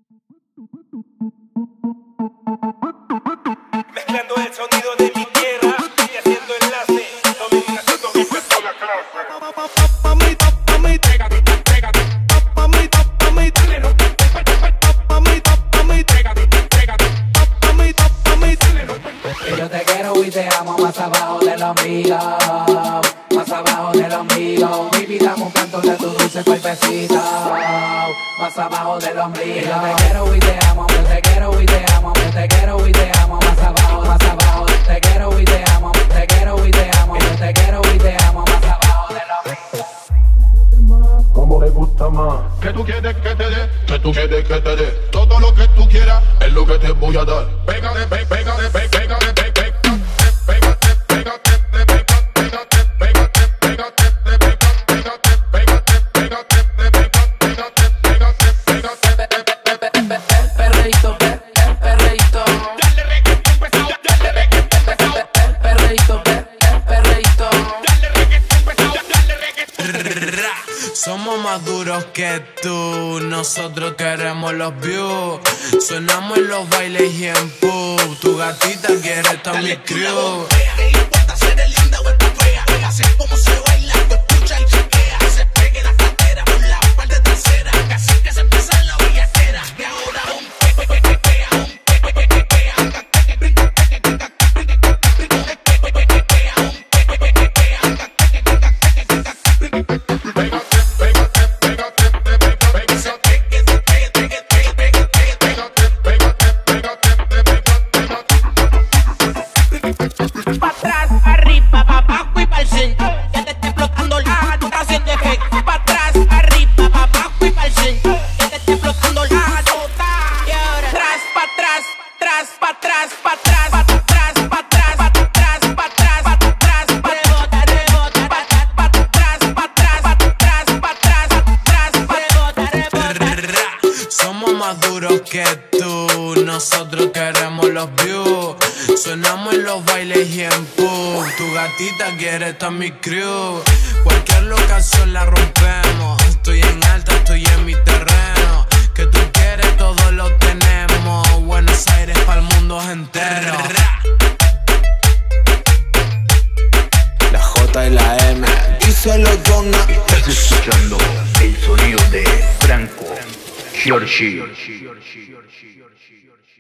Mezclando el sonido de mi tierra y haciendo enlace. Dominación con mi persona Que yo te quiero y te amo más abajo del ombligo, más abajo del ombligo. Mi vida un canto de tu dulce cuerpecito, más abajo del ombligo. Yo te quiero y te amo, yo te quiero y te amo, yo te quiero y te amo más abajo, más abajo. Te quiero y te amo, te quiero y te amo, yo te quiero y te amo más abajo del ombligo. ¿Cómo le gusta más? ¿Qué tú quieres que te dé? ¿Qué tú quieres que te dé? Todo lo que tú quieras es lo que te voy a dar. Pégate, pégate, pégate, pégate, pégate, pégate, pégate, pégate, pégate, pégate, Perreíto, perreíto, dale reggaetón pesado, dale reggaetón pesado, perreíto, perreíto. dale reggaetón pesado, dale reggaetón. Somos más duros que tú, nosotros queremos los views. Sonamos en los bailes y en pub. Tu gatita quiere estar mi crew. No importa ser linda o está fea, así es como se baila, tú escucha y chequea. Se pegue la cartera por la parte trasera, así que se empieza la billetera. Y ahora Pa' atrás, arriba, pa' abajo y pa'l centro. Ya te está explotando la nota haciendo efecto. Pa' atrás, arriba, pa' abajo y pa'l centro. Ya te está explotando la nota. Y ahora tras, pa' atrás, tras, pa' atrás, pa' atrás, pa' atrás, pa' atrás, pa' atrás, pa' atrás, pa' atrás, rebota, rebota, pa' atrás, pa' atrás, pa' atrás, pa' atrás, pa' atrás, rebota, rebota. Somos más duros que tú, nosotros queremos los views. Sonamos en los bailes y en pub. Tu gatita quiere estar mi crew. Cualquier locación la rompemos. Estoy en alta, estoy en mi terreno. Que tú quieres, todo lo tenemos. Buenos Aires pa'l mundo entero. La J y la M, díselo Donna. Estás escuchando el sonido de Franco Giorgi.